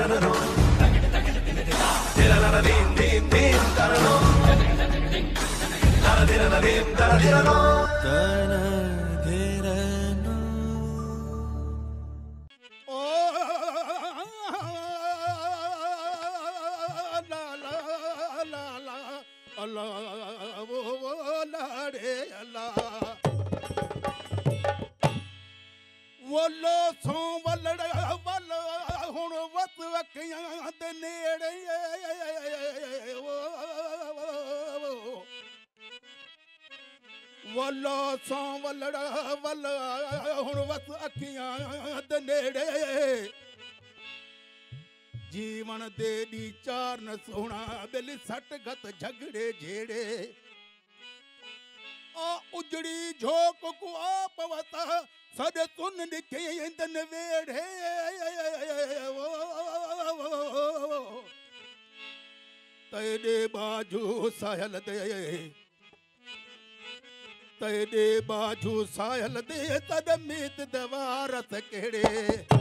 जीवन दे दी चार न सोना दिल सट गत झगड़े झेड़े आ उजड़ी झोंक को आप वता सद तुन दिखे इंदन वेड़े तेरे बाजू सायल दे तेरे बाजू सायल दे तद मीत दवारत केड़े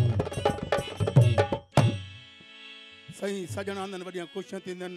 सही सजना आंदन वडिया खुशियां थींदन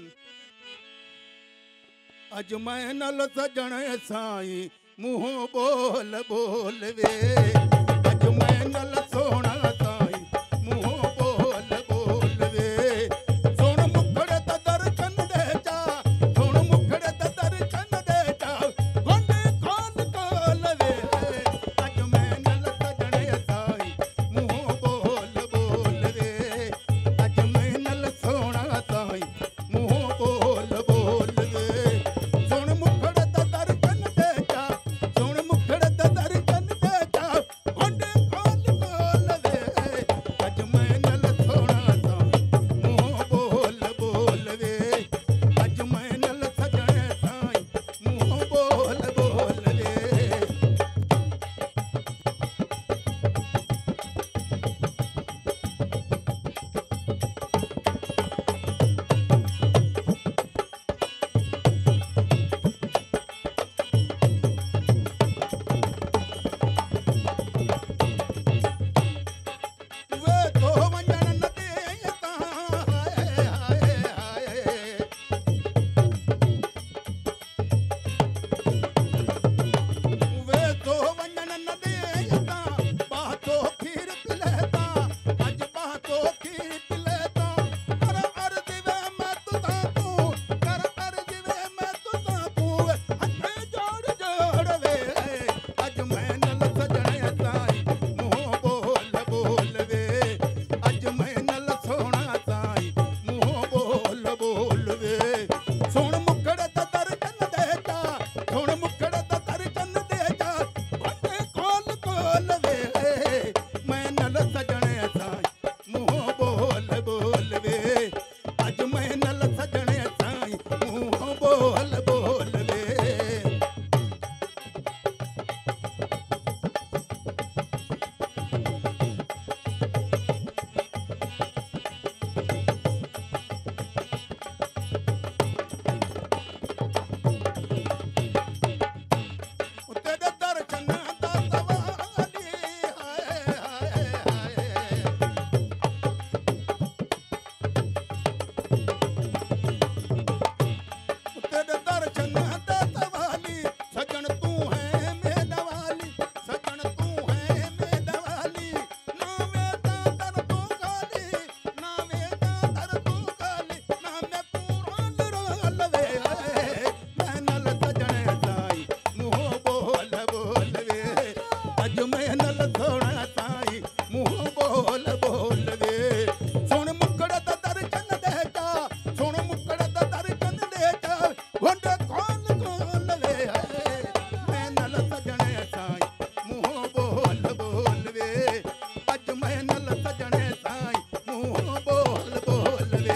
अज मैं नल सजण साई मुंह बोल बोल वे अज मैं नल सोना साई मुंह बोल बोल वे सोन मुखड़े त दर्शन दे जा सोन मुखड़े त दर्शन दे जा गोंडे खोल खोल वे अज मैं नल सजण साई मुंह बोल बोल वे अज मैं नल सोना साई मुंह बोल बोल वे सोन मुखड़े त दर्शन दे जा सोन मुखड़े त दर्शन दे जा गोंडे खोल खोल वे अज मैं नल सोना साई मुंह बोल बोल वे अज मैं नल सजण साई मुंह बोल बोल वे वे तो वंजन न देता हाय हाय हाय वे तो वंजन न देता बातो खीर पिलेता अज बातो खीर पिलेता कर अर्ज वे मैं तुता तू कर अर्ज वे मैं तुता तू हथे जोड़ जोड़ वे अज मैं नल सजण साई मुंह बोल बोल वे अज मैं नल सोना साई मुंह बोल बोल वे सोन मुखड़े त दर्शन दे जा सोन मुखड़े त दर्शन दे जा गोंडे खोल खोल वे मैं नल सजण साई मुंह बोल बोल वे अज मैं नल सजण साई मुंह बोल बोल वे तेरे दर्शन दा सवाली हाय हाय हाय तेरे दर्शन दा सवाली सजन तू है मेरा वाली सजन तू है मेरा वाली ना वेदा दर तू गाली ना वेदा दर तू गाली ना मैं पूरा रोल वे मैं नल सजण साई मुंह बोल बोल वे अज मैं नल सोना साई मुंह बोल बोल वे सोन मुखड़े त दर्शन दे जा सोन मुखड़े त दर्शन दे जा गोंडे खोल खोल वे मैं नल सजण साई मुंह बोल बोल वे अज मैं नल सजण साई मुंह बोल बोल वे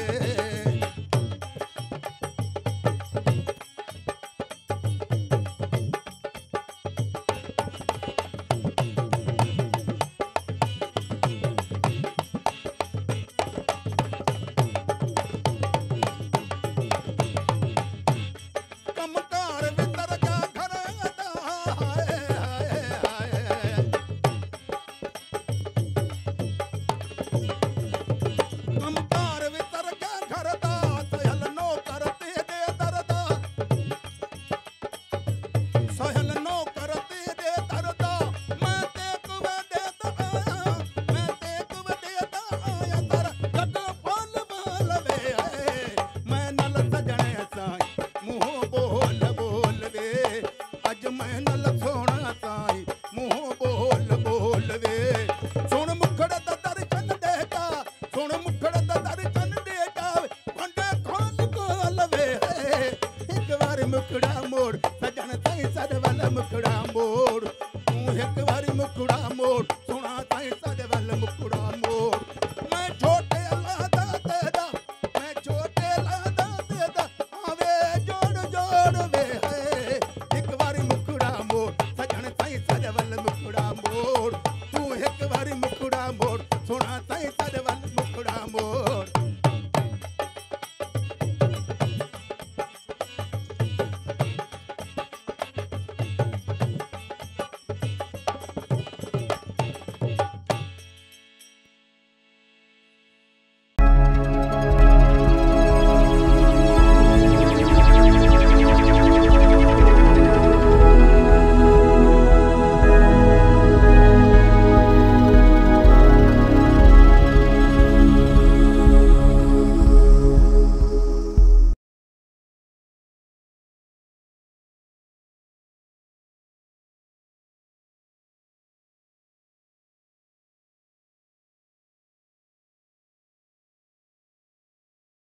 मारी मुखड़ा मोड़ सोना ताई तेरे वाल